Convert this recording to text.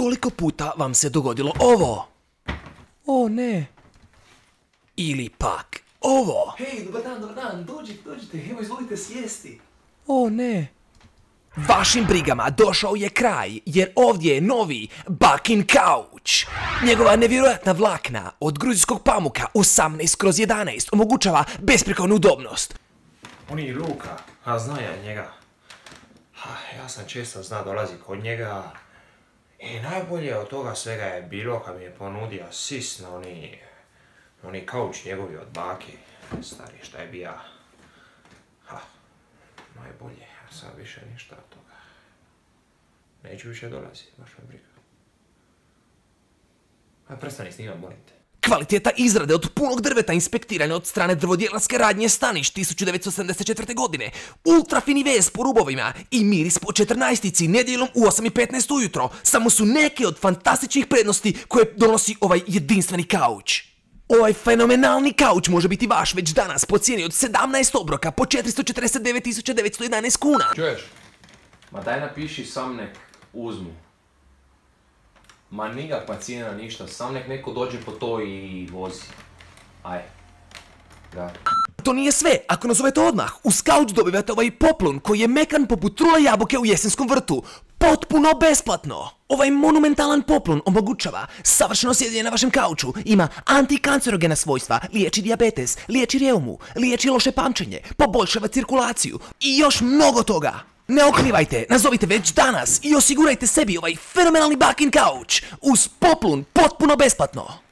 Koliko puta vam se dogodilo ovo? O ne. Ili pak ovo. Hej, dobar dan, dođite, evo izvolite sjesti. O ne. Vašim brigama došao je kraj, jer ovdje je novi Bucking Couch. Njegova nevjerojatna vlakna od gruzijskog pamuka 18/11 omogućava besprekornu udobnost. On je Luka, a zna ja njega. Ja sam često zna dolazi kod njega. I najbolje od toga svega je bilo kad mi je ponudio sis na oni kauč njegovi od bake. Stari, šta je bija. Najbolje, sad više ništa od toga. Neću više dolaziti, baš me briga. Prestani snimam, molim te. Kvaliteta izrade od punog drveta inspektirane od strane drvodjelarske radnje Staniš 1974. godine, ultrafini vez po rubovima i miris po 14-ici nedjeljom u 8:15 ujutro samo su neke od fantastičnih prednosti koje donosi ovaj jedinstveni kauč. Ovaj fenomenalni kauč može biti vaš već danas po cijeni od 17 obroka po 449.911 kuna. Čuješ? Ma daj napiši sam nek uzmu. Ma nikakva cijena ništa, sam nek neko dođe po to i vozi. Aj. Da. To nije sve, ako nazovete odmah, uz kauč dobivate ovaj poplun koji je mekan poput trule jabuke u jesenskom vrtu. Potpuno besplatno! Ovaj monumentalan poplun omogućava savršeno sjedenje na vašem kauču, ima antikancerogena svojstva, liječi dijabetes, liječi reumu, liječi loše pamćenje, poboljšava cirkulaciju i još mnogo toga! Ne oklivajte, nazovite već danas i osigurajte sebi ovaj fenomenalni Bucking Couch uz poplun potpuno besplatno!